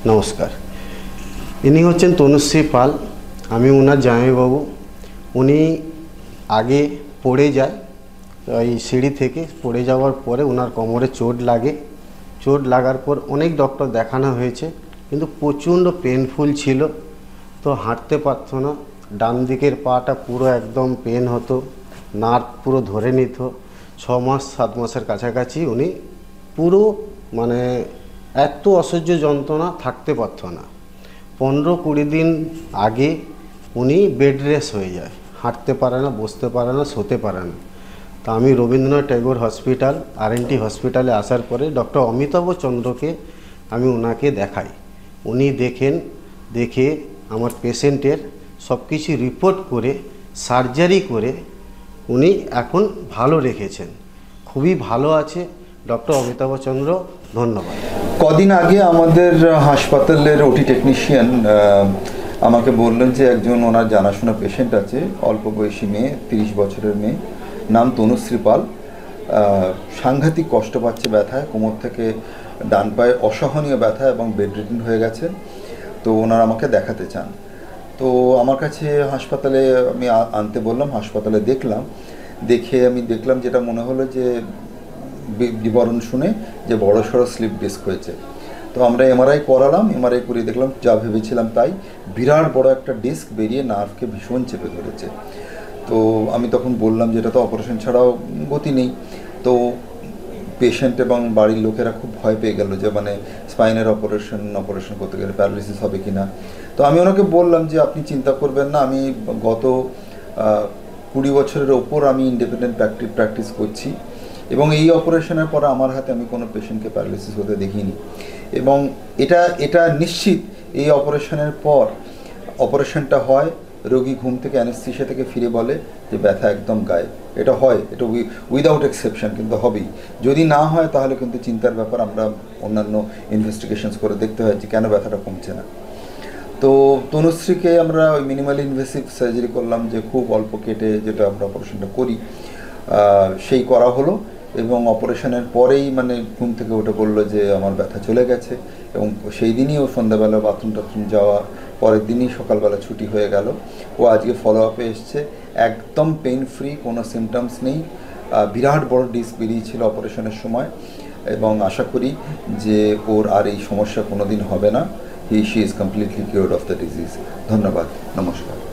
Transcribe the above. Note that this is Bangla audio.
নমস্কার। ইনি হচ্ছেন তনুশ্রী পাল। আমি ওনার জামাইবাবু। উনি আগে পড়ে যায়, এই সিঁড়ি থেকে পড়ে যাওয়ার পরে ওনার কোমরে চোট লাগে। চোট লাগার পর অনেক ডক্টর দেখানো হয়েছে, কিন্তু প্রচণ্ড পেনফুল ছিল, তো হাঁটতে পারত না। ডান দিকের পাটা পুরো একদম পেন হতো, নার্ভ পুরো ধরে নিত। 6-7 মাসের কাছাকাছি উনি পুরো মানে এত অসহ্য যন্ত্রণা, থাকতে পারত না। 15-20 দিন আগে উনি বেড রেস্ট হয়ে যায়, হাঁটতে পারে না, বসতে পারে না, শুতে পারে না। তা আমি রবীন্দ্রনাথ ট্যাগোর হসপিটাল আর&টি হসপিটালে আসার পরে ডক্টর অমিতাভ চন্দ্রকে আমি ওনাকে দেখাই। উনি দেখে আমার পেশেন্টের সব কিছু রিপোর্ট করে সার্জারি করে উনি এখন ভালো রেখেছেন, খুবই ভালো আছে ডক্টর অমিতাভ চন্দ্র। ধন্যবাদ। কদিন আগে আমাদের হাসপাতালের ওটি টেকনিশিয়ান আমাকে বললেন যে একজন ওনার জানাশোনা পেশেন্ট আছে, অল্প বয়সী মেয়ে, 30 বছরের মেয়ে, নাম তনুশ্রী পাল। সাংঘাতিক কষ্ট পাচ্ছে ব্যথায়, কোমর থেকে ডান পায়ে অসহনীয় ব্যথা এবং বেডরিডেন হয়ে গেছে। তো ওনারা আমাকে দেখাতে চান। তো আমার কাছে হাসপাতালে আমি আনতে বললাম, হাসপাতালে দেখে আমি দেখলাম যেটা মনে হলো যে বিবরণ শুনে যে বড়সড় স্লিপ ডিস্ক হয়েছে। তো আমরা এমআরআই করালাম, এমআরআই করে দেখলাম যা ভেবেছিলাম তাই, বিরাট বড় একটা ডিস্ক বেরিয়ে নার্ভকে ভীষণ চেপে ধরেছে। তো আমি তখন বললাম যে এটা তো অপারেশন ছাড়াও গতি নেই। তো পেশেন্ট এবং বাড়ির লোকেরা খুব ভয় পেয়ে গেল যে মানে স্পাইনের অপারেশন করতে গেলে প্যারালিসিস হবে কি না। তো আমি ওনাকে বললাম যে আপনি চিন্তা করবেন না, আমি গত 20 বছরের ওপর আমি ইন্ডিপেন্ডেন্ট প্র্যাকটিস করছি এবং এই অপারেশনের পরে আমার হাতে আমি কোনো পেশেন্টকে প্যারালিসিস হতে দেখিনি। এবং এটা নিশ্চিত এই অপারেশনের পর অপারেশনটা হয়, রোগী ঘুম থেকে অ্যানেস্থেসিয়া থেকে ফিরে বলে যে ব্যথা একদম গায়ে। এটা হয়, এটা উইদাউট এক্সেপশন, কিন্তু হবেই। যদি না হয় তাহলে কিন্তু চিন্তার ব্যাপার, আমরা অন্যান্য ইনভেস্টিগেশনস করে দেখতে হয় যে কেন ব্যথাটা কমছে না। তো তনুশ্রীকে আমরা ওই মিনিমালি ইনভেসিভ সার্জারি করলাম, যে খুব অল্প কেটে যেটা আমরা অপারেশনটা করি সেই করা হলো। এবং অপারেশনের পরেই মানে ঘুম থেকে উঠে বললো যে আমার ব্যথা চলে গেছে। এবং সেই দিনই ও সন্ধ্যাবেলা বাথরুম যাওয়া, পরের দিনই সকালবেলা ছুটি হয়ে গেল। ও আজকে ফলো আপে এসছে, একদম পেন ফ্রি, কোনো সিমটমস নেই। বিরাট বড় ডিস্ক বেরিয়েছিল অপারেশনের সময়, এবং আশা করি যে ওর আর এই সমস্যা কোনো দিন হবে না। She is completely cured of the disease. ধন্যবাদ, নমস্কার।